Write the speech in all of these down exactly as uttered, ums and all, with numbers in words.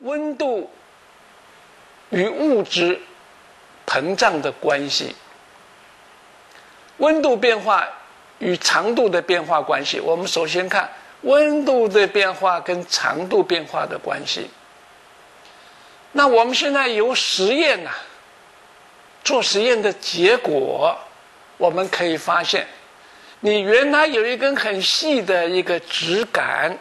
温度与物质膨胀的关系，温度变化与长度的变化关系。我们首先看温度的变化跟长度变化的关系。那我们现在由实验啊，做实验的结果，我们可以发现，你原来有一根很细的一个质感，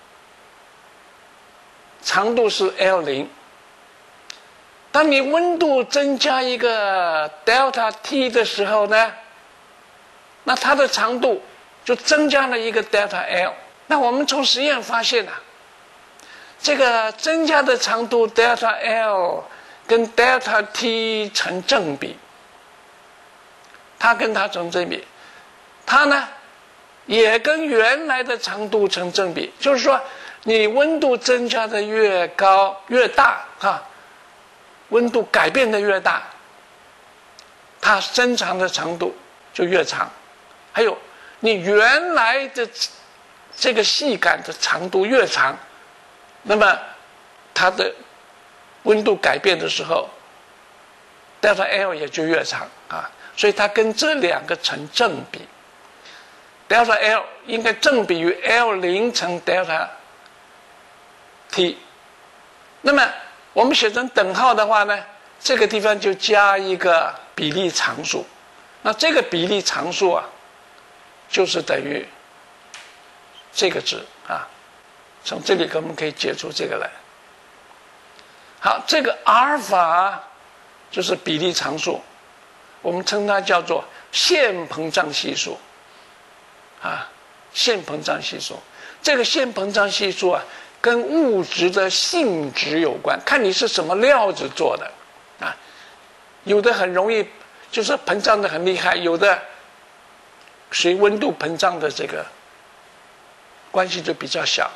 长度是 L 零。当你温度增加一个 delta T 的时候呢，那它的长度就增加了一个 delta L。那我们从实验发现啊，这个增加的长度 delta L 跟 delta T 成正比，它跟它成正比，它呢也跟原来的长度成正比。就是说，你温度增加的越高越大啊，温度改变的越大，它伸长的长度就越长。还有，你原来的这个细杆的长度越长，那么它的温度改变的时候 delta L 也就越长啊，所以它跟这两个成正比。delta L 应该正比于 L 零 乘 delta T。那么我们写成等号的话呢，这个地方就加一个比例常数。那这个比例常数啊，就是等于这个值啊。从这里我们可以解出这个来。好，这个阿尔法就是比例常数，我们称它叫做线膨胀系数啊，线膨胀系数。这个线膨胀系数啊，跟物质的性质有关，看你是什么料子做的啊。有的很容易就是膨胀的很厉害，有的随温度膨胀的这个关系就比较小。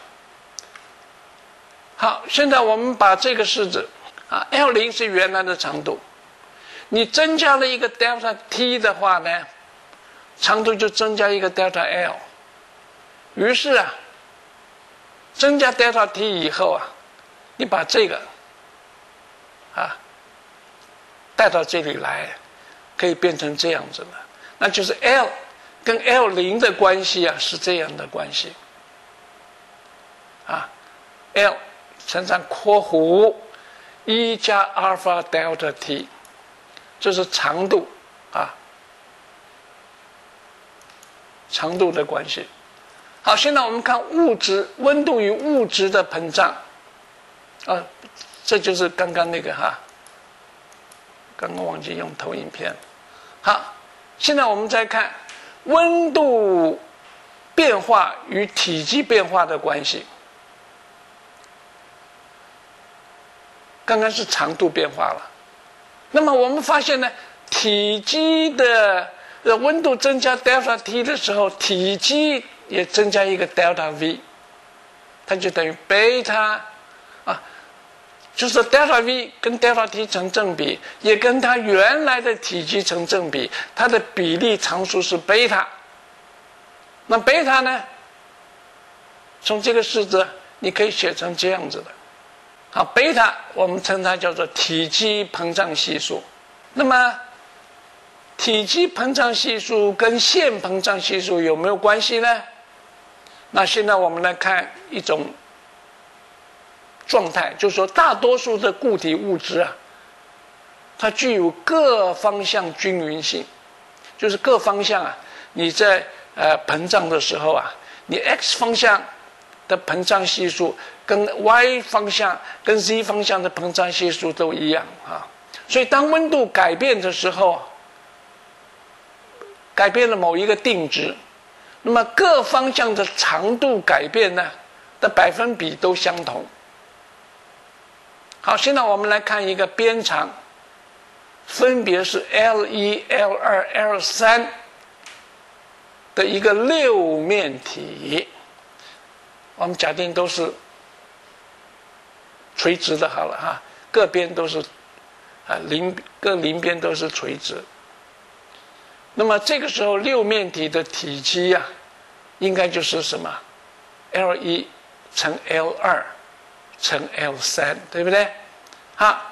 好，现在我们把这个式子啊 ，L 零 是原来的长度，你增加了一个 delta T 的话呢，长度就增加一个 delta L。于是啊，增加 delta T 以后啊，你把这个啊带到这里来，可以变成这样子了。那就是 L 跟 L 零 的关系啊，是这样的关系啊 ，L 乘上括弧一加 alpha delta T， 这是长度啊，长度的关系。好，现在我们看物质温度与物质的膨胀啊，这就是刚刚那个哈，刚刚忘记用投影片。好，现在我们再看温度变化与体积变化的关系。刚刚是长度变化了，那么我们发现呢，体积的呃温度增加 delta T 的时候，体积也增加一个 delta V， 它就等于贝塔啊，就是 delta V 跟 delta T 成正比，也跟它原来的体积成正比，它的比例常数是贝塔。那贝塔呢，从这个式子你可以写成这样子的。好，贝塔我们称它叫做体积膨胀系数。那么体积膨胀系数跟线膨胀系数有没有关系呢？那现在我们来看一种状态，就是说大多数的固体物质啊，它具有各方向均匀性，就是各方向啊，你在呃膨胀的时候啊，你 x 方向的膨胀系数跟 y 方向跟 z 方向的膨胀系数都一样啊。所以当温度改变的时候，改变了某一个定值，那么各方向的长度改变呢的百分比都相同。好，现在我们来看一个边长，分别是 L 一、L 二、L 三的一个六面体。我们假定都是垂直的好了哈，各边都是啊邻各邻边都是垂直。那么这个时候六面体的体积啊，应该就是什么 L 一 乘 L 二乘 L 三，对不对？好，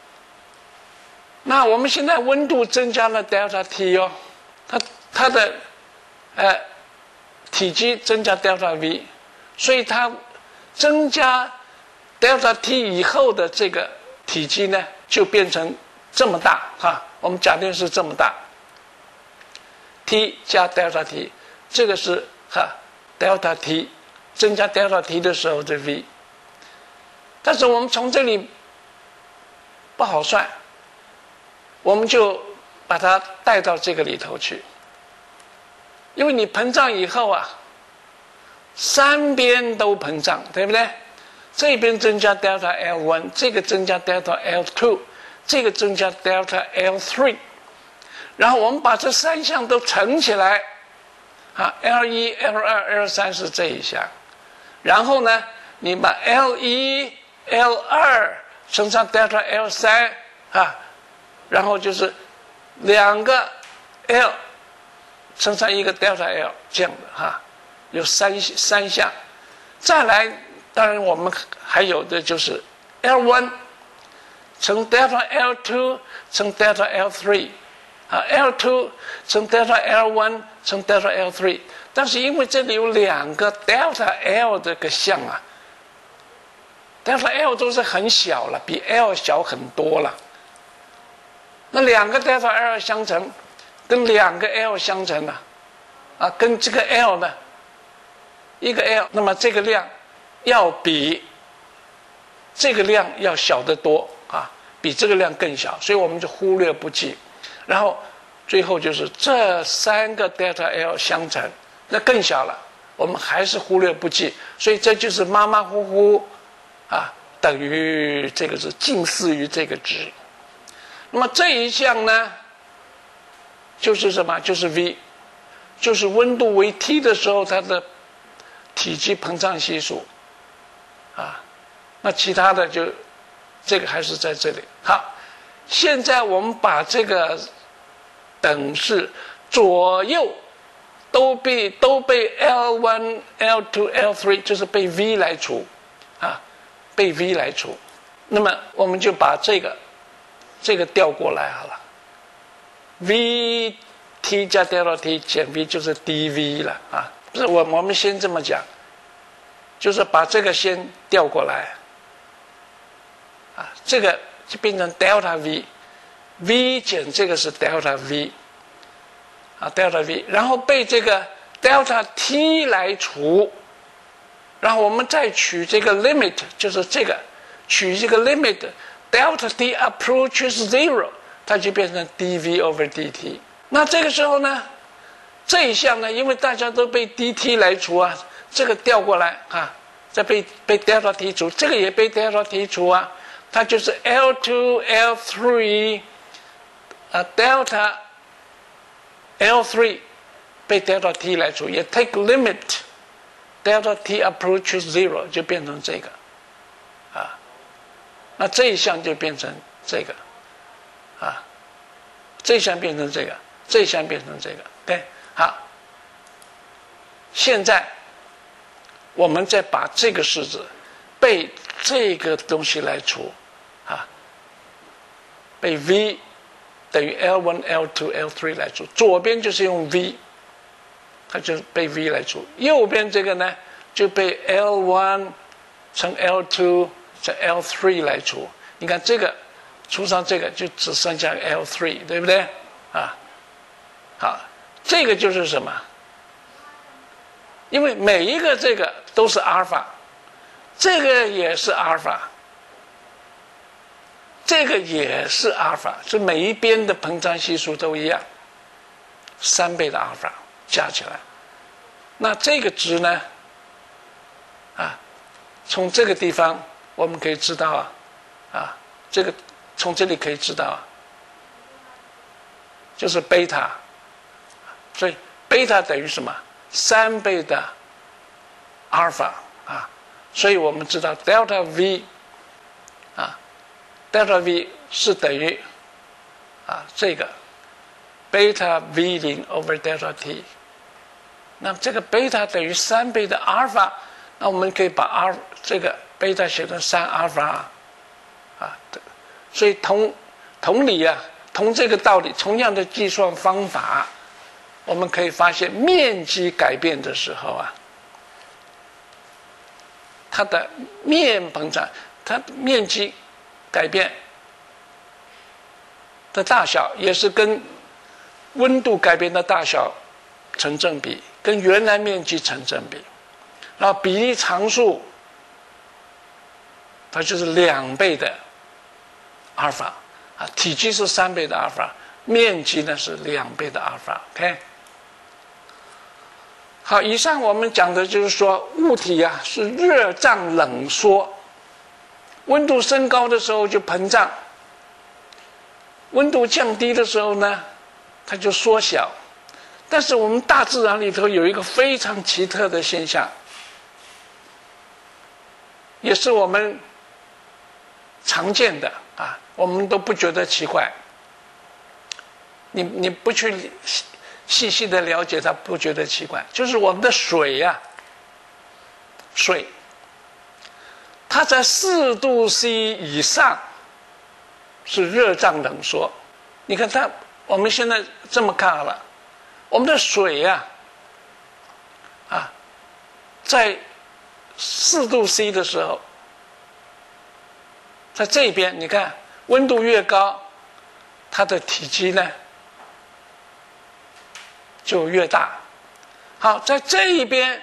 那我们现在温度增加了 delta T 哦，它它的呃体积增加 delta V， 所以它增加 delta T 以后的这个体积呢，就变成这么大哈。我们假定是这么大 ，T 加 delta T， 这个是哈 delta T 增加 delta T 的时候的 V。但是我们从这里不好算，我们就把它带到这个里头去，因为你膨胀以后啊，三边都膨胀，对不对？这边增加 delta L 一， 这个增加 delta L 二， 这个增加 delta L 三， 然后我们把这三项都乘起来，啊 ，L 一、L 二、L 三是这一项，然后呢，你把 L 一、L 二乘上 delta L 三啊，然后就是两个 L 乘上一个 delta L 这样的哈，有三三项。再来，当然我们还有的就是 L 一 乘 delta L 二 乘 delta L 三啊 ，L 二 乘 delta L 一 乘 delta L 三，但是因为这里有两个 delta L 这个项啊。delta L 都是很小了，比 L 小很多了。那两个 delta L 相乘，跟两个 L 相乘呢，啊，跟这个 L 呢，一个 L， 那么这个量要比这个量要小得多啊，比这个量更小，所以我们就忽略不计。然后最后就是这三个 delta L 相乘，那更小了，我们还是忽略不计，所以这就是马马虎虎。啊，等于这个是近似于这个值。那么这一项呢，就是什么？就是 V， 就是温度为 T 的时候它的体积膨胀系数。啊，那其他的就这个还是在这里。好，现在我们把这个等式左右都被都被 L 一、L 二、L 三， 就是被 V 来除啊。被 V 来除，那么我们就把这个这个调过来好了。V T 加 delta T 减 V 就是 dV 了啊，不是我我们先这么讲，就是把这个先调过来啊，这个就变成 delta V，V 减这个是 delta V 啊 delta V， 然后被这个 delta T 来除。然后我们再取这个 limit， 就是这个，取这个 limit delta t approaches zero， 它就变成 dv over dt。那这个时候呢，这一项呢，因为大家都被 dt 来除啊，这个调过来啊，再被被 delta t 除，这个也被 delta t 除啊，它就是 L 二 L 三啊 delta L 三被 delta t 来除，也 take limit。delta t approaches zero 就变成这个，啊，那这一项就变成这个，啊，这一项变成这个，这一项变成这个，对，好。现在我们再把这个式子被这个东西来除，啊，被 v 等于 L 一、L 二、L 三来除，左边就是用 v。它就被 V 来除，右边这个呢就被 L 一 乘 L 二 乘 L 三来除。你看这个除上这个就只剩下 L 三， 对不对？啊，好，这个就是什么？因为每一个这个都是阿尔法，这个也是阿尔法，这个也是阿尔法，是每一边的膨胀系数都一样，三倍的阿尔法。加起来，那这个值呢？啊，从这个地方我们可以知道啊，啊，这个从这里可以知道啊，就是贝塔，所以贝塔等于什么？三倍的阿尔法啊，所以我们知道 delta V 啊 ，delta V 是等于啊这个贝塔 V 零 over delta T。那这个贝塔等于三倍的阿尔法，那我们可以把阿这个贝塔写成三阿尔法啊，所以同同理啊，同这个道理，同样的计算方法，我们可以发现面积改变的时候啊，它的面膨胀，它面积改变的大小也是跟温度改变的大小成正比，跟原来面积成正比。然后比例常数，它就是两倍的阿尔法啊，体积是三倍的阿尔法，面积呢是两倍的阿尔法。OK， 好，以上我们讲的就是说，物体啊是热胀冷缩，温度升高的时候就膨胀，温度降低的时候呢，它就缩小。但是我们大自然里头有一个非常奇特的现象，也是我们常见的啊，我们都不觉得奇怪。你你不去细细的了解它，不觉得奇怪。就是我们的水呀、啊，水，它在四度 C 以上是热胀冷缩。你看它，我们现在这么看好了，我们的水呀、啊，啊，在四度 C 的时候，在这边你看温度越高，它的体积呢就越大。好，在这一边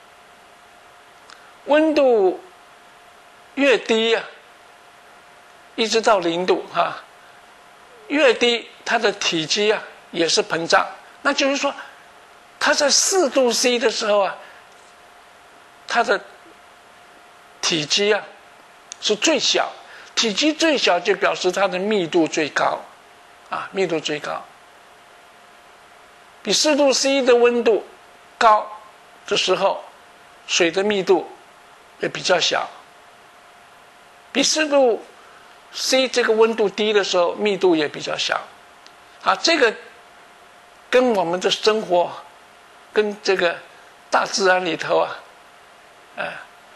温度越低啊，一直到零度哈、啊，越低它的体积啊也是膨胀。那就是说，它在四度 C 的时候啊，它的体积啊是最小，体积最小就表示它的密度最高，啊，密度最高。比四度 C 的温度高的时候，水的密度也比较小；比四度 C 这个温度低的时候，密度也比较小。啊，这个跟我们的生活，跟这个大自然里头啊，呃，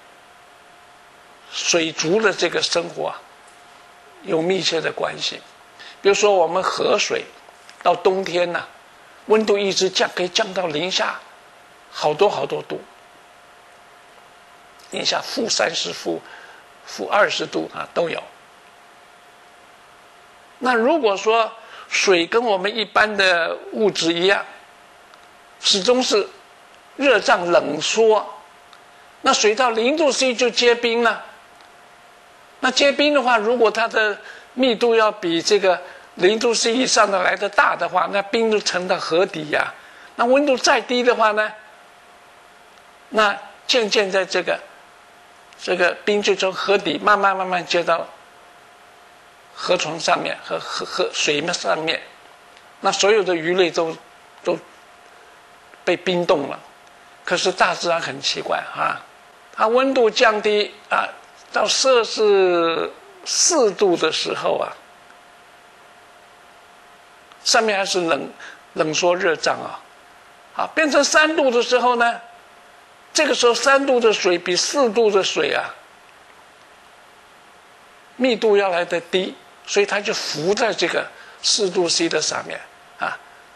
水族的这个生活啊，有密切的关系。比如说，我们河水到冬天呢、啊，温度一直降，可以降到零下好多好多度，零下负三十、负负二十度啊都有。那如果说水跟我们一般的物质一样，始终是热胀冷缩，那水到零度 C 就结冰了。那结冰的话，如果它的密度要比这个零度 C 以上的来的大的话，那冰就沉到河底呀、啊。那温度再低的话呢，那渐渐在这个这个冰就从河底慢慢慢慢接到河床上面和河河水面上面，那所有的鱼类都都被冰冻了。可是大自然很奇怪啊，它温度降低啊，到摄氏四度的时候啊，上面还是冷冷缩热胀啊，啊，变成三度的时候呢，这个时候三度的水比四度的水啊密度要来得低，所以它就浮在这个四度 C 的上面啊，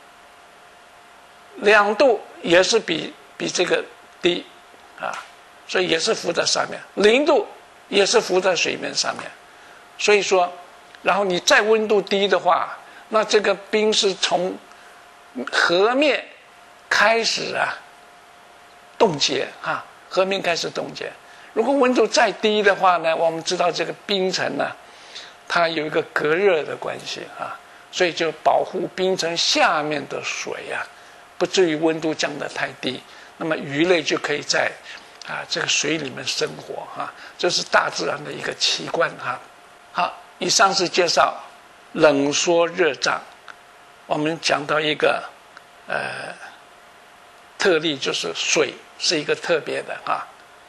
两度也是比比这个低啊，所以也是浮在上面，零度也是浮在水面上面，所以说，然后你再温度低的话，那这个冰是从河面开始啊冻结啊，河面开始冻结。如果温度再低的话呢，我们知道这个冰层呢，它有一个隔热的关系啊，所以就保护冰层下面的水啊，不至于温度降得太低，那么鱼类就可以在啊这个水里面生活啊，这是大自然的一个奇观啊。好，以上是介绍冷缩热胀，我们讲到一个呃特例，就是水是一个特别的啊。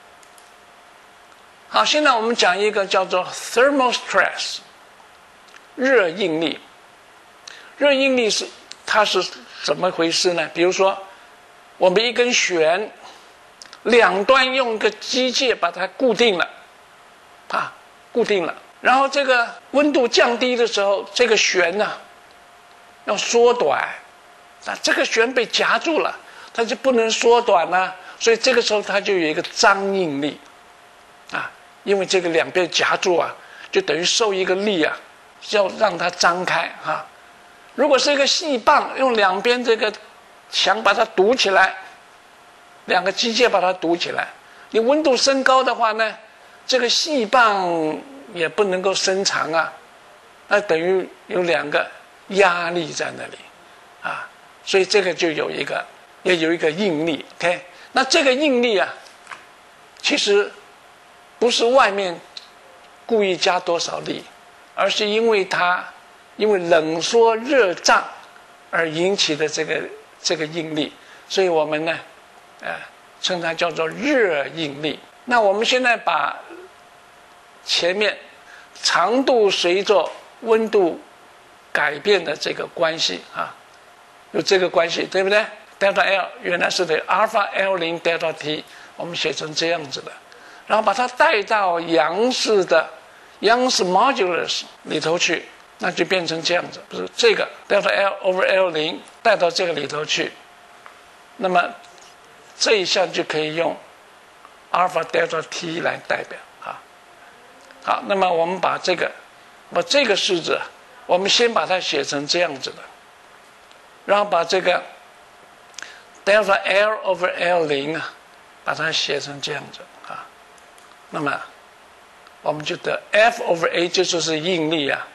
好，现在我们讲一个叫做 thermal stress 热应力。热应力是它是怎么回事呢？比如说，我们一根弦两端用个机械把它固定了， 啊，固定了。然后这个温度降低的时候，这个旋呢、啊、要缩短，那这个旋被夹住了，它就不能缩短了、啊，所以这个时候它就有一个张应力啊，因为这个两边夹住啊，就等于受一个力啊，要让它张开啊。如果是一个细棒，用两边这个墙把它堵起来，两个机械把它堵起来，你温度升高的话呢，这个细棒也不能够伸长啊，那等于有两个压力在那里啊，所以这个就有一个也有一个应力 ，OK， 那这个应力啊，其实不是外面故意加多少力，而是因为它因为冷缩热胀而引起的这个这个应力，所以我们呢，呃，称它叫做热应力。那我们现在把前面长度随着温度改变的这个关系啊，有这个关系，对不对 ？delta L 原来是的 alpha L 零 delta T， 我们写成这样子的，然后把它带到杨氏的杨氏 modulus 里头去，那就变成这样子，不是这个 delta L over L 零 带到这个里头去，那么这一项就可以用 alpha delta T 来代表啊。好，那么我们把这个，把这个式子，我们先把它写成这样子的，然后把这个 delta L over L 零 啊，把它写成这样子啊，那么我们就得 F over A 就就是应力啊，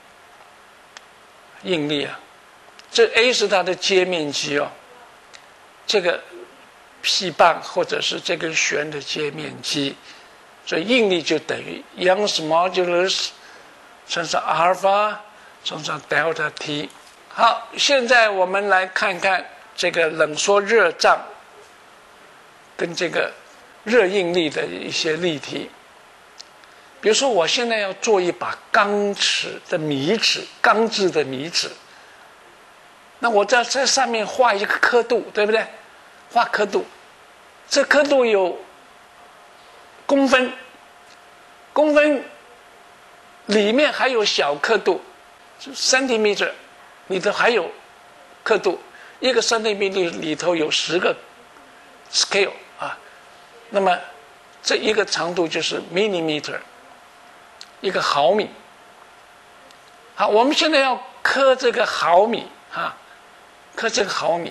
应力啊，这 A 是它的接面积哦，这个细棒或者是这根弦的接面积，所以应力就等于 Young's modulus 乘上 alpha 乘上 delta T。好，现在我们来看看这个冷缩热胀跟这个热应力的一些例题。比如说，我现在要做一把钢尺的米尺，钢制的米尺，那我在这上面画一个刻度，对不对？画刻度，这刻度有公分，公分里面还有小刻度 ，centimeter 里头还有刻度，一个 centimeter 里头有十个 scale 啊，那么这一个长度就是 millimeter， 一个毫米。好，我们现在要刻这个毫米啊，刻这个毫米。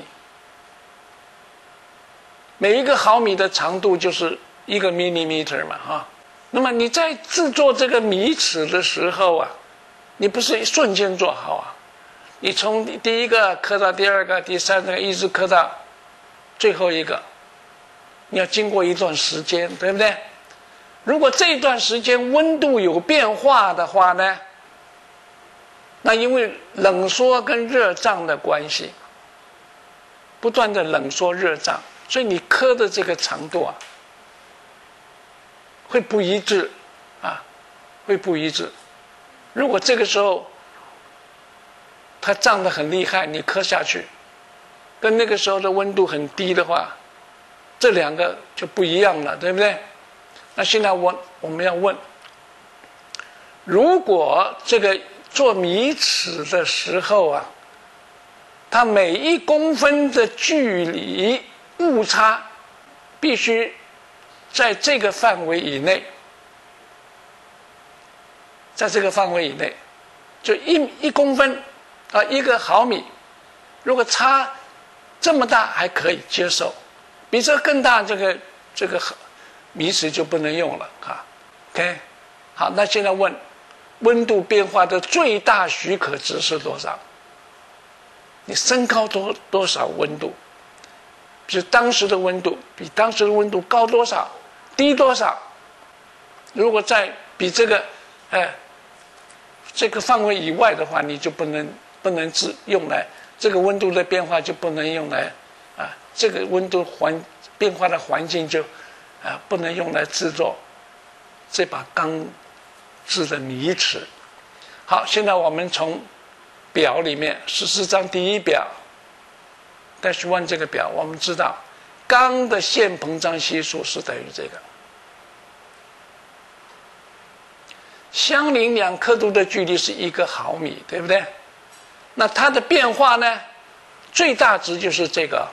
每一个毫米的长度就是一个 millimeter 嘛，哈。那么你在制作这个米尺的时候啊，你不是一瞬间做好啊，你从第一个刻到第二个、第三个，一直刻到最后一个，你要经过一段时间，对不对？如果这段时间温度有变化的话呢，那因为冷缩跟热胀的关系，不断的冷缩热胀。所以你刻的这个长度啊，会不一致啊，会不一致。如果这个时候它胀得很厉害，你刻下去，跟那个时候的温度很低的话，这两个就不一样了，对不对？那现在我我们要问，如果这个做米尺的时候啊，它每一公分的距离误差必须在这个范围以内，在这个范围以内，就一一公分啊，一个毫米，如果差这么大还可以接受，比这更大，这个这个米尺就不能用了啊。OK， 好，那现在问，温度变化的最大许可值是多少？你升高多多少温度？是当时的温度比当时的温度高多少，低多少？如果在比这个，哎，这个范围以外的话，你就不能不能制用来这个温度的变化就不能用来啊，这个温度环变化的环境就啊不能用来制作这把钢制的米尺。好，现在我们从表里面十四章第一表。dash one 这个表，我们知道钢的线膨胀系数是等于这个相邻两刻度的距离是一个毫米，对不对？那它的变化呢，最大值就是这个。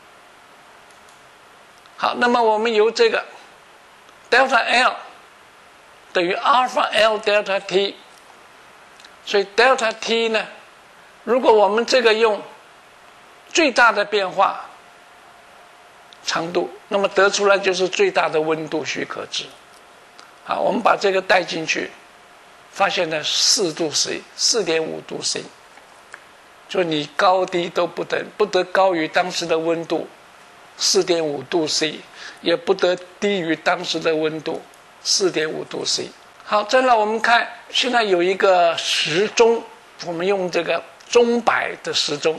好，那么我们由这个 delta L 等于 alpha L delta t， 所以 delta t 呢，如果我们这个用最大的变化长度，那么得出来就是最大的温度许可值。好，我们把这个带进去，发现呢四度 C， 四点五度 C， 就你高低都不得不得高于当时的温度 四点五度 C， 也不得低于当时的温度 四点五度 C。 好，再来我们看，现在有一个时钟，我们用这个钟摆的时钟。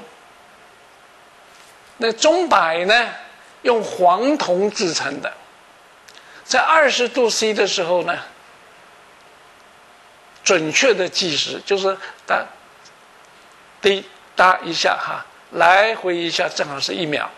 那钟摆呢，用黄铜制成的，在二十度 C 的时候呢，准确的计时就是哒滴答一下哈，来回一下正好是一秒。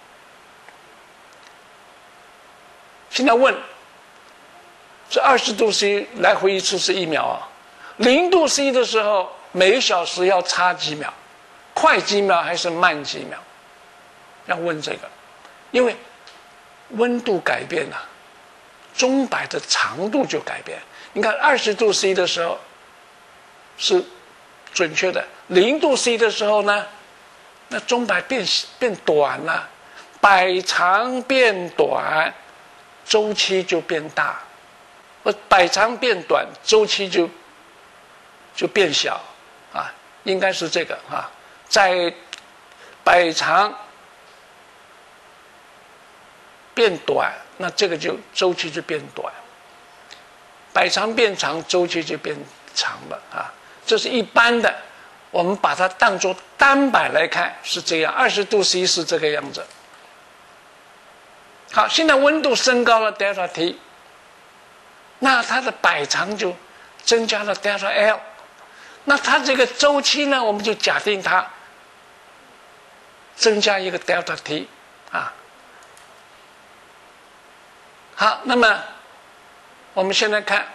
现在问，这二十度 C 来回一次是一秒啊，零度 C 的时候每小时要差几秒，快几秒还是慢几秒？要问这个，因为温度改变了，钟摆的长度就改变。你看二十度 C 的时候是准确的，零度 C 的时候呢，那钟摆变变短了，摆长变短，周期就变大；而摆长变短，周期就就变小啊，应该是这个啊，在摆长变短，那这个就周期就变短；摆长变长，周期就变长了啊。这是一般的，我们把它当作单摆来看是这样，二十度 C 是这个样子。好，现在温度升高了 delta t， 那它的摆长就增加了 delta L， 那它这个周期呢，我们就假定它增加一个 delta t 啊。好，那么我们现在看，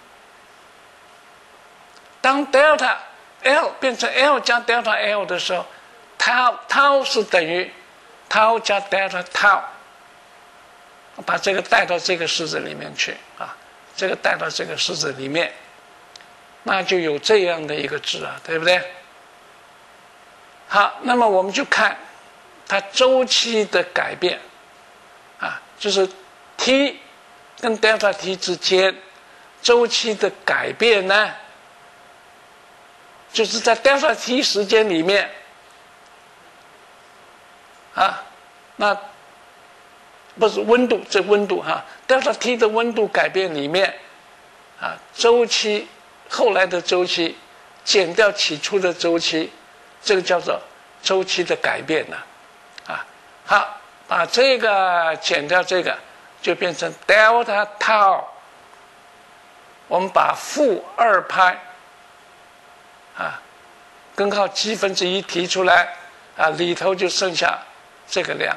当 delta L 变成 L 加 delta L 的时候 ，tau tau 是等于 tau 加 delta tau， 把这个带到这个式子里面去啊，这个带到这个式子里面，那就有这样的一个值啊，对不对？好，那么我们就看它周期的改变啊，就是 t 跟 delta t 之间周期的改变呢，就是在 delta t 时间里面啊，那不是温度，这温度哈 ，delta t 的温度改变里面啊，周期后来的周期减掉起初的周期，这个叫做周期的改变呢啊。好，把这个减掉这个，就变成 delta tau， 我们把负二派啊，根号七分之一提出来啊，里头就剩下这个量。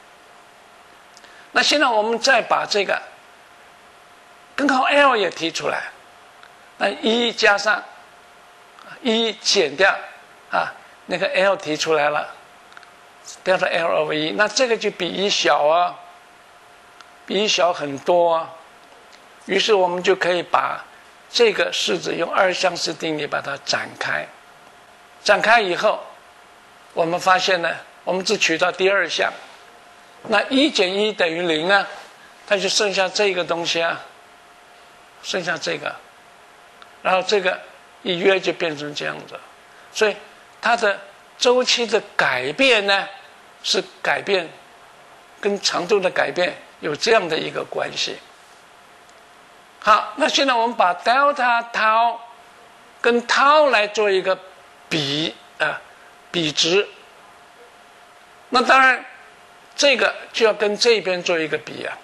那现在我们再把这个根号 L 也提出来，那一加上一减掉啊，那个 L 提出来了 ，delta L over 一，那这个就比一小啊，比一小很多啊。于是我们就可以把这个式子用二项式定理把它展开，展开以后，我们发现呢，我们只取到第二项，那一减一等于零啊，它就剩下这个东西啊，剩下这个，然后这个一约就变成这样子，所以它的周期的改变呢，是改变跟长度的改变有这样的一个关系。好，那现在我们把 delta tau 跟 tau 来做一个比啊比值，那当然这个就要跟这边做一个比啊。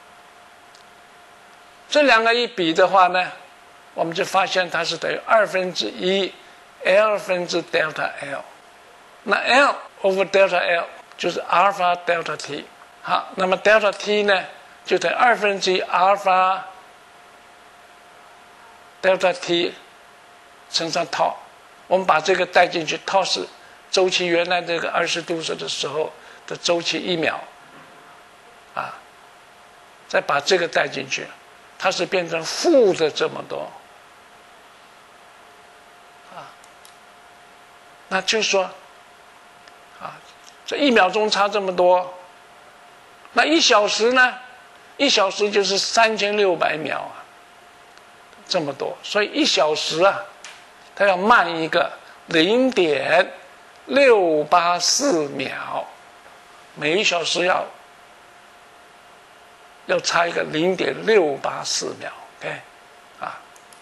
这两个一比的话呢，我们就发现它是等于二分之一 L 分之 delta L， 那 L over delta L 就是 alpha delta t。好，那么 delta t 呢就等于二分之一 alpha delta t 乘上 tau， 我们把这个带进去 ，tau 是周期原来这个二十度的时候的周期一秒，啊，再把这个带进去，它是变成负的这么多，啊，那就是说，啊，这一秒钟差这么多，那一小时呢？一小时就是三千六百秒啊，这么多，所以一小时啊，它要慢一个零点六八四秒，每一小时要要差一个零点六八四秒 ，OK， 啊，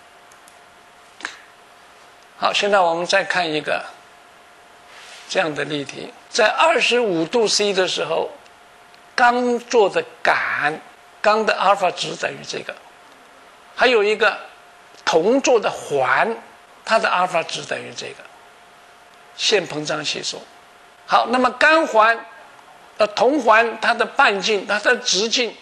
好，现在我们再看一个这样的例题，在二十五度 C 的时候，刚做的杆。钢的阿尔法值等于这个，还有一个铜做的环，它的阿尔法值等于这个，线膨胀系数。好，那么钢环呃铜环它的半径，它的直径，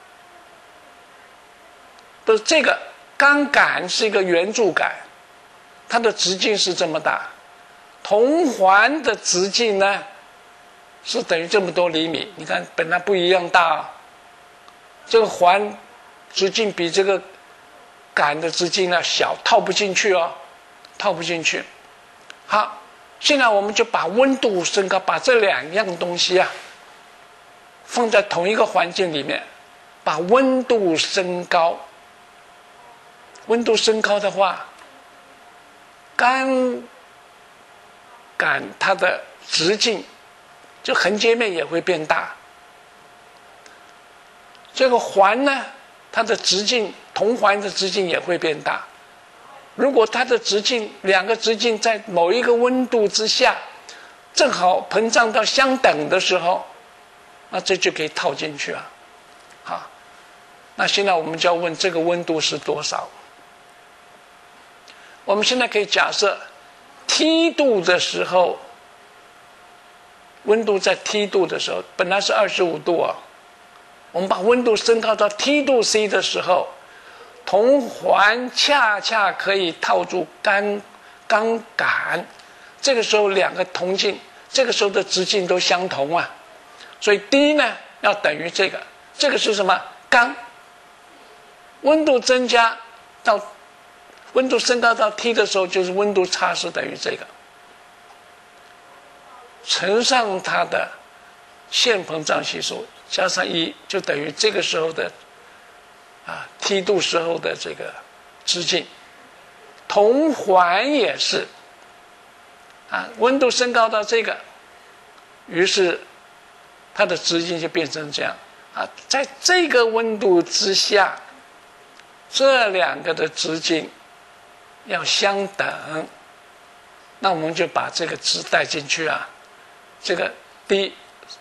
不是这个钢杆是一个圆柱杆，它的直径是这么大，铜环的直径呢是等于这么多厘米，你看本来不一样大啊。这个环直径比这个杆的直径呢小，套不进去哦，套不进去。好，现在我们就把温度升高，把这两样东西啊放在同一个环境里面，把温度升高。温度升高的话，钢杆它的直径就横截面也会变大。这个环呢，它的直径，铜环的直径也会变大。如果它的直径，两个直径在某一个温度之下，正好膨胀到相等的时候，那这就可以套进去啊。好，那现在我们就要问这个温度是多少？我们现在可以假设 T 度的时候，温度在 T 度的时候，本来是二十五度啊。我们把温度升高到 T 度 C 的时候，铜环恰恰可以套住钢钢杆，这个时候两个铜径，这个时候的直径都相同啊，所以 D 呢要等于这个，这个是什么？钢。温度增加到温度升高到 T 的时候，就是温度差是等于这个，乘上它的线膨胀系数。加上一就等于这个时候的啊 T 度时候的这个直径，铜环也是啊，温度升高到这个，于是它的直径就变成这样啊，在这个温度之下，这两个的直径要相等，那我们就把这个值带进去啊，这个 D。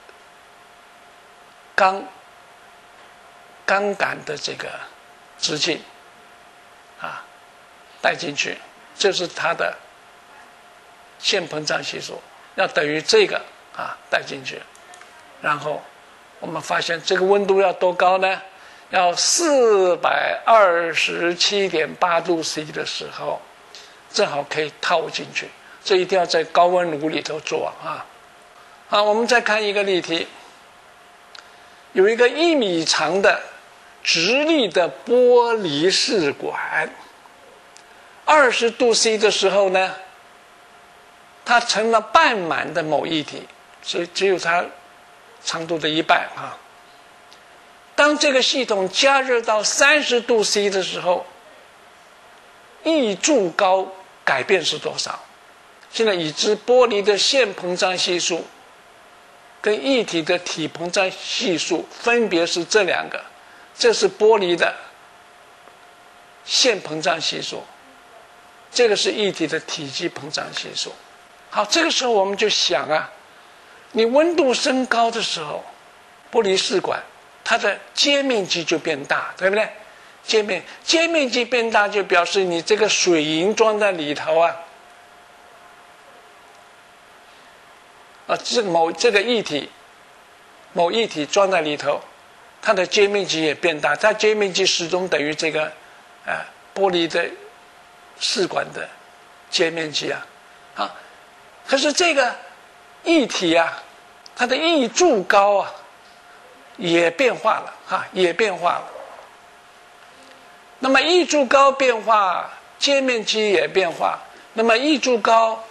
钢钢杆的这个直径啊带进去，这是它的线膨胀系数，要等于这个啊带进去，然后我们发现这个温度要多高呢？要四百二十七点八度 C 的时候，正好可以套进去。这一定要在高温炉里头做啊。好，我们再看一个例题。有一个一米长的直立的玻璃试管，二十度 C 的时候呢，它成了半满的某液体，所以只有它长度的一半啊。当这个系统加热到三十度 C 的时候，液柱高改变是多少？现在已知玻璃的线膨胀系数跟液体的体膨胀系数分别是这两个，这是玻璃的线膨胀系数，这个是液体的体积膨胀系数。好，这个时候我们就想啊，你温度升高的时候，玻璃试管它的接面积就变大，对不对？接面接面积变大，就表示你这个水银装在里头啊，啊，这某这个液体，某液体装在里头，它的接面积也变大，它接面积始终等于这个，呃，玻璃的试管的接面积啊，啊，可是这个液体啊，它的液柱高啊也变化了啊，也变化了。那么液柱高变化，接面积也变化。那么液柱高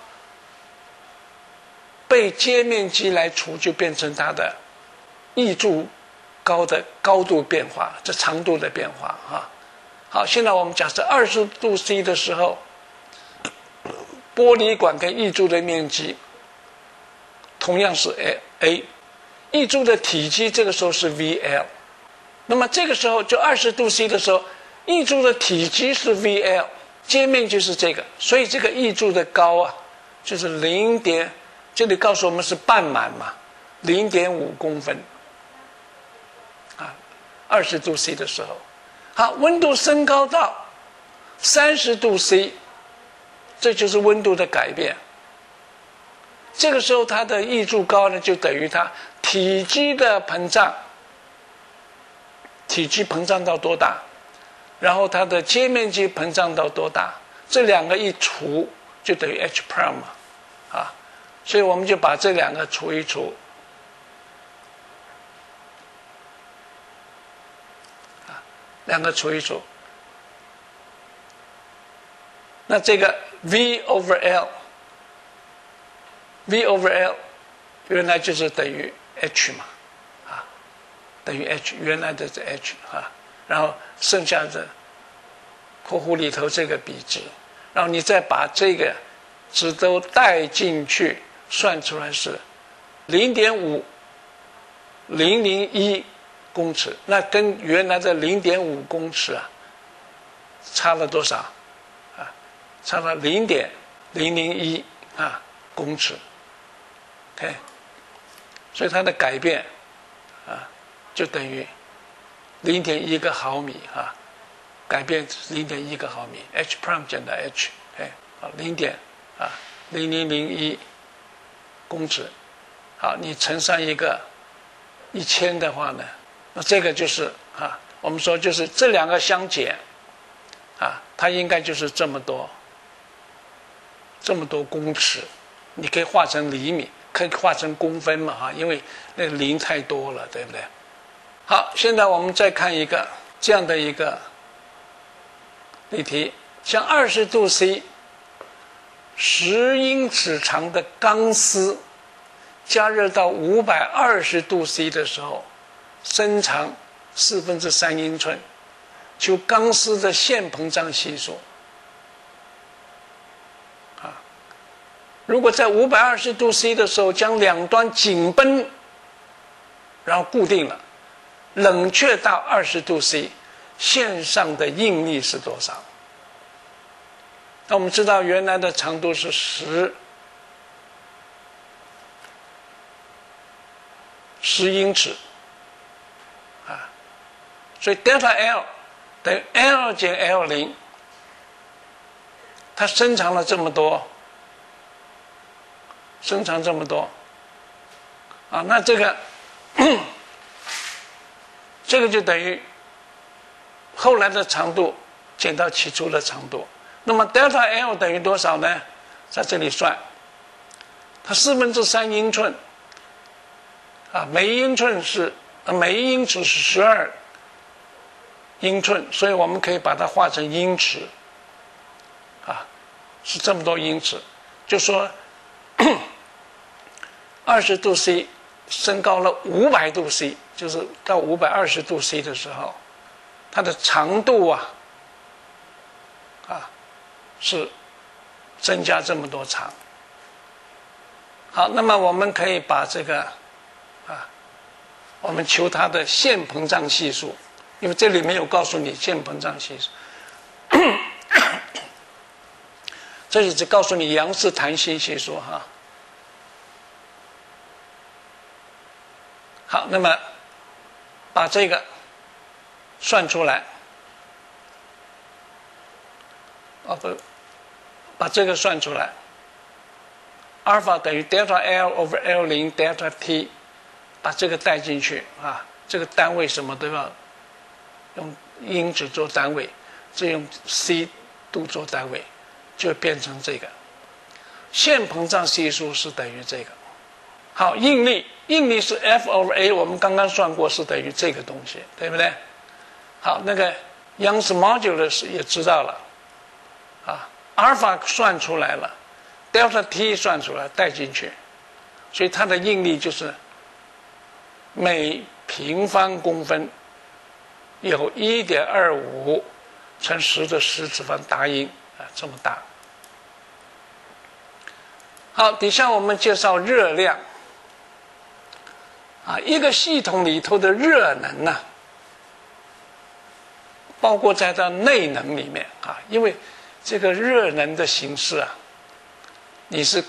被接面积来除，就变成它的液柱高的高度变化，这长度的变化啊。好，现在我们假设二十度 C 的时候，玻璃管跟液柱的面积同样是 A， 液柱的体积这个时候是 V L， 那么这个时候就二十度 C 的时候，液柱的体积是 V L， 接面积是这个，所以这个液柱的高啊，就是零点，这里告诉我们是半满嘛，零点五公分啊，二十度 C 的时候。好，温度升高到三十度 C， 这就是温度的改变。这个时候它的液柱高呢，就等于它体积的膨胀，体积膨胀到多大，然后它的接面积膨胀到多大，这两个一除就等于 H prime 嘛，啊，所以我们就把这两个除一除。两个除一除，那这个 V over L，V over L 原来就是等于 H 嘛，啊，等于 H， 原来的是 H 啊，然后剩下的括弧里头这个比值，然后你再把这个值都带进去，算出来是零点五零零一。公尺，那跟原来的零点五公尺啊，差了多少？啊，差了零点零零一啊公尺。OK， 所以它的改变啊，就等于零点一个毫米啊，改变零点一个毫米 ，h prime 减到 h， 哎，好，零点啊零零零一公尺，好，你乘上一个一千的话呢？那这个就是啊，我们说就是这两个相减，啊，它应该就是这么多，这么多公尺，你可以化成厘米，可以化成公分嘛，哈，因为那个零太多了，对不对？好，现在我们再看一个这样的一个例题，像二十度 C， 十英尺长的钢丝加热到五百二十度 C 的时候。伸长四分之三英寸，求钢丝的线膨胀系数。啊，如果在五百二十度 C 的时候，将两端紧绷，然后固定了，冷却到二十度 C， 线上的应力是多少？那我们知道原来的长度是十十英尺。所以 delta L 等于 L 减 L 零， 它伸长了这么多，伸长这么多，啊，那这个这个就等于后来的长度减到起初的长度。那么 delta L 等于多少呢？在这里算，它四分之三英寸，啊，每一英寸是每一英尺是十二。英寸，所以我们可以把它化成英尺，啊，是这么多英尺，就说二十度 C 升高了五百度 C， 就是到五百二十度 C 的时候，它的长度啊，啊，是增加这么多长。好，那么我们可以把这个啊，我们求它的线膨胀系数。因为这里没有告诉你线膨胀系数，这里只告诉你杨氏弹性系数哈。好，那么把这个算出来，哦不，把这个算出来，阿尔法等于 delta L over L 零 delta T， 把这个带进去啊，这个单位什么都要。用英尺做单位，这用 C 度做单位， 就变成这个。线膨胀系数是等于这个。好，应力，应力是 F over A， 我们刚刚算过是等于这个东西，对不对？好，那个 Young's modulus 也知道了，啊，阿尔法算出来了 ，delta t 算出来带进去，所以它的应力就是每平方公分有 一点二五 乘十的十次方达音啊，这么大。好，底下我们介绍热量啊，一个系统里头的热能呢、啊，包括在它内能里面啊，因为这个热能的形式啊，你是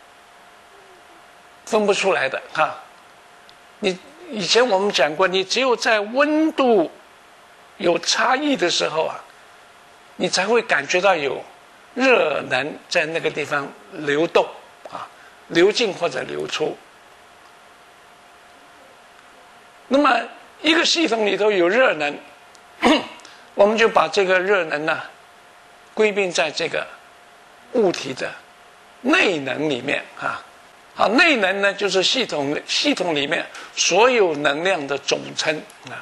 分不出来的啊。你以前我们讲过，你只有在温度有差异的时候啊，你才会感觉到有热能在那个地方流动。流进或者流出，那么一个系统里头有热能，我们就把这个热能呢归并在这个物体的内能里面啊。好，内能呢就是系统系统里面所有能量的总称啊。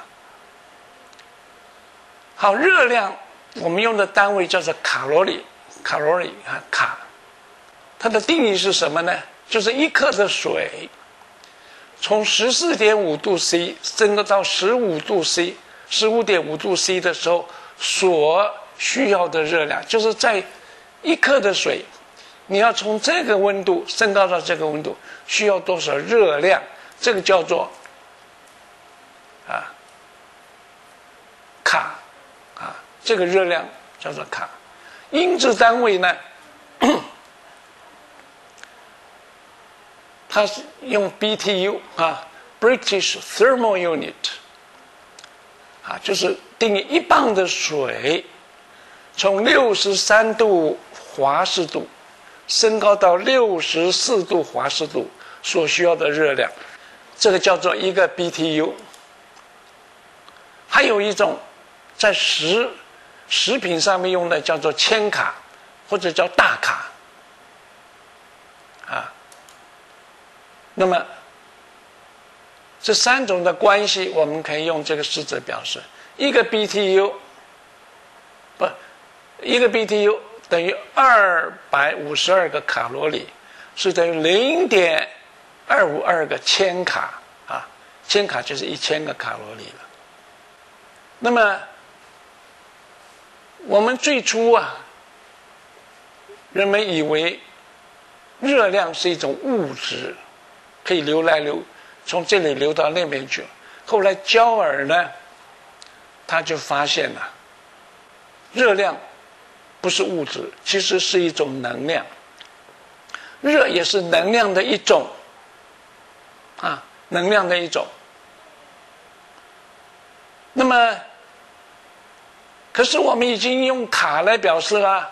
好，热量我们用的单位叫做卡路里，卡路里啊卡，它的定义是什么呢？就是一克的水从 十四点五度 C 升到十五度 C 十五点五度 C 的时候所需要的热量，就是在一克的水你要从这个温度升高到这个温度需要多少热量，这个叫做啊卡啊，这个热量叫做卡。英制单位呢它是用 B T U 啊 ，British Thermal Unit 啊，就是定义一磅的水从六十三度华氏度升高到六十四度华氏度所需要的热量，这个叫做一个 B T U。还有一种在食食品上面用的叫做千卡或者叫大卡啊。那么这三种的关系我们可以用这个式子表示，一个 B T U 不一个 B T U 等于二百五十二个卡路里，是等于 零点二五二个千卡啊，千卡就是一千个卡路里了。那么我们最初啊人们以为热量是一种物质，可以流来流，从这里流到那边去。后来焦耳呢，他就发现了，热量不是物质，其实是一种能量，热也是能量的一种，啊，能量的一种。那么，可是我们已经用卡来表示了，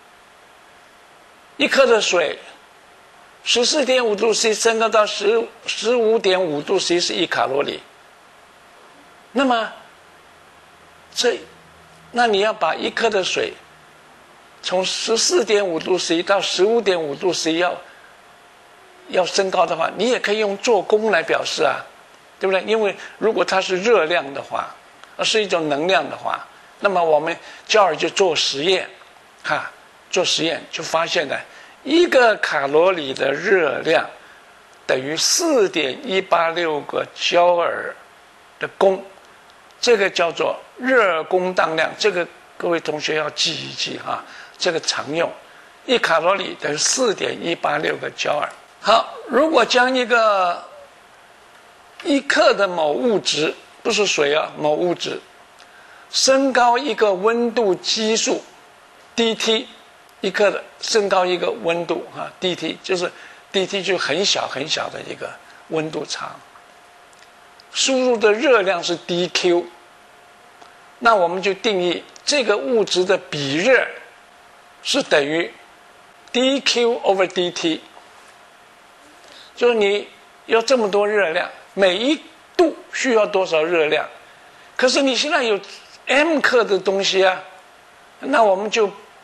一克的水。十四点五度 C 升高到十十五点五度 C 是一卡路里。那么，这，那你要把一克的水从十四点五度 C 到十五点五度 C 要要升高的话，你也可以用做功来表示啊，对不对？因为如果它是热量的话，而是一种能量的话，那么我们焦耳就做实验，哈，做实验就发现呢。一个卡路里的热量等于 四点一八六 个焦耳的功，这个叫做热功当量，这个各位同学要记一记哈，这个常用。一卡路里等于 四点一八六 个焦耳。好，如果将一个一克的某物质，不是水啊，某物质升高一个温度基数 dT，一克的升高一个温度啊 ，dT 就是 dT 就很小很小的一个温度差，输入的热量是 dQ， 那我们就定义这个物质的比热是等于 dQ over dt， 就是你要这么多热量，每一度需要多少热量，可是你现在有 m 克的东西啊，那我们就把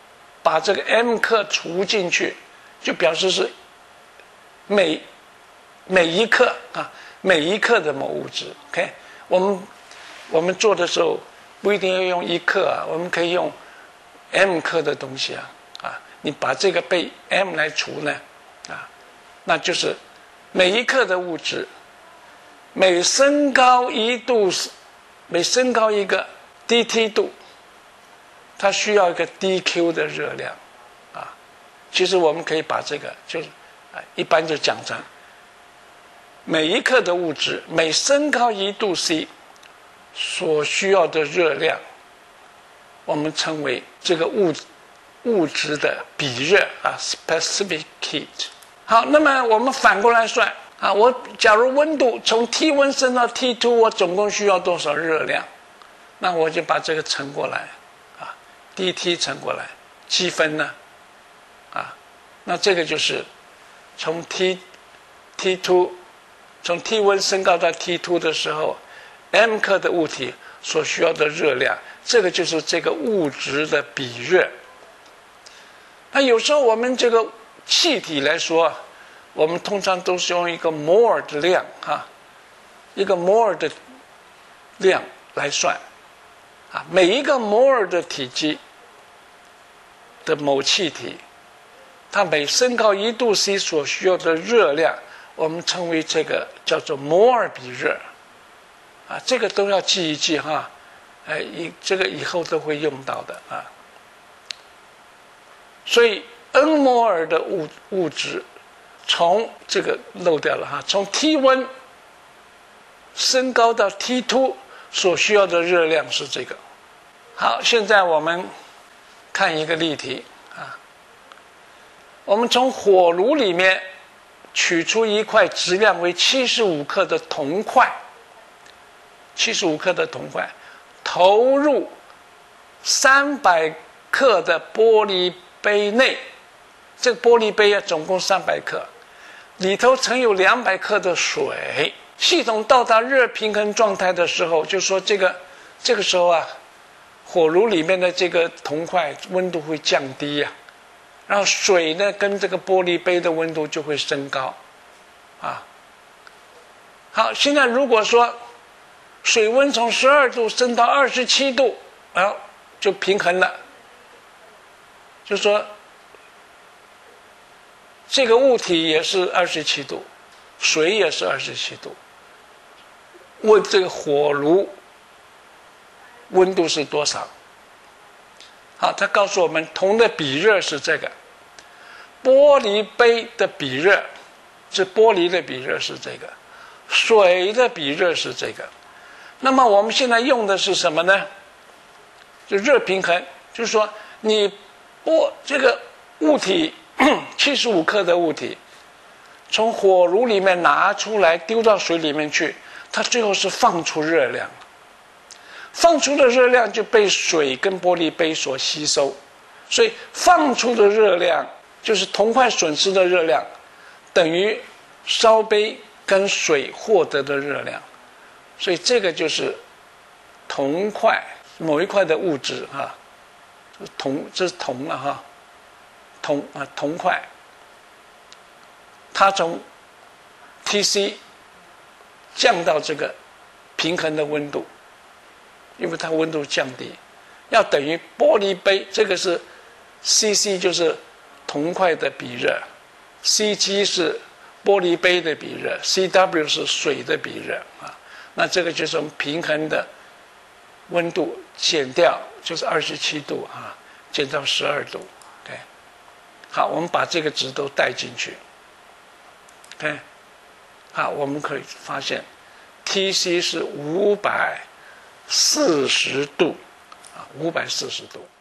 把这个 m 克除进去，就表示是每每一克啊，每一克的某物质。OK， 我们我们做的时候不一定要用一克啊，我们可以用 m 克的东西啊啊，你把这个被 m 来除呢啊，那就是每一克的物质，每升高一度，每升高一个 dT 度，它需要一个 dQ 的热量啊。其实我们可以把这个就是啊，一般就讲成每一克的物质每升高一度 C 所需要的热量，我们称为这个物物质的比热啊 ，specific heat。好，那么我们反过来算啊，我假如温度从 T 温升到 T 二， 我总共需要多少热量？那我就把这个乘过来啊 ，dT 乘过来，积分呢啊，那这个就是从 T T 二， 从 T 温升高到 T 二 的时候 ，m 克的物体所需要的热量，这个就是这个物质的比热。那有时候我们这个气体来说，我们通常都是用一个 mole 的量啊，一个 mole 的量来算啊，每一个 mole 的体积的某气体，它每升高一度 C 所需要的热量，我们称为这个叫做摩尔比热啊，这个都要记一记哈，哎，以这个以后都会用到的啊。所以 n 摩尔的物物质，从这个漏掉了哈，从 T 温升高到 T 二 所需要的热量是这个。好，现在我们看一个例题啊，我们从火炉里面取出一块质量为七十五克的铜块，七十五克的铜块，投入三百克的玻璃杯内，这个玻璃杯啊，总共三百克，里头盛有两百克的水。系统到达热平衡状态的时候，就说这个这个时候啊，火炉里面的这个铜块温度会降低呀、啊，然后水呢跟这个玻璃杯的温度就会升高，啊。好，现在如果说水温从十二度升到二十七度，然后就平衡了。就说这个物体也是二十七度，水也是二十七度，问这个火炉温度是多少？好，他告诉我们铜的比热是这个，玻璃杯的比热，这玻璃的比热是这个，水的比热是这个。那么我们现在用的是什么呢？就热平衡，就是说你玻这个物体七十五克的物体，从火炉里面拿出来丢到水里面去，它最后是放出热量，放出的热量就被水跟玻璃杯所吸收，所以放出的热量就是铜块损失的热量，等于烧杯跟水获得的热量，所以这个就是铜块某一块的物质哈，铜这是铜了哈，铜啊铜块，它从 T C 降到这个平衡的温度，因为它温度降低，要等于玻璃杯，这个是 C C 就是铜块的比热 ，C G 是玻璃杯的比热 ，C W 是水的比热啊。那这个就是我们平衡的温度减掉，就是二十七度啊，减到十二度。OK， 好，我们把这个值都带进去。OK， 好，我们可以发现 T C 是五百四十度啊，五百四十度。